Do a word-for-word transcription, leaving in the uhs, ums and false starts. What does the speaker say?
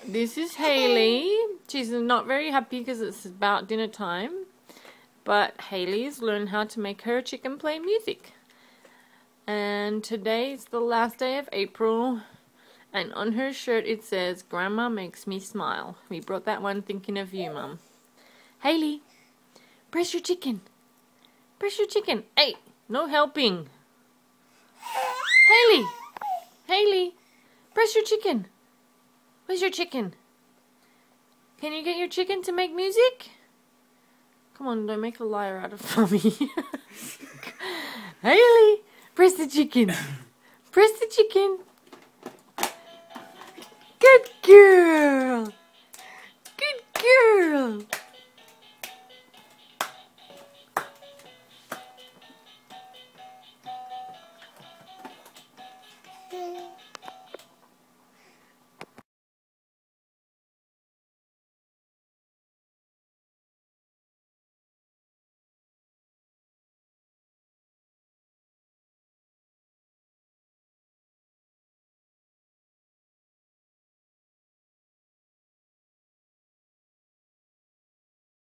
This is Haley. She's not very happy because it's about dinner time. But Haley's learned how to make her chicken play music. And today's the last day of April. And on her shirt it says, Grandma makes me smile. We brought that one thinking of you, Mum. Haley, press your chicken. Press your chicken. Hey, no helping. Haley, Haley, press your chicken. Where's your chicken? Can you get your chicken to make music? Come on, don't make a liar out of me. Haley, press the chicken. Press the chicken. Good girl. Good girl.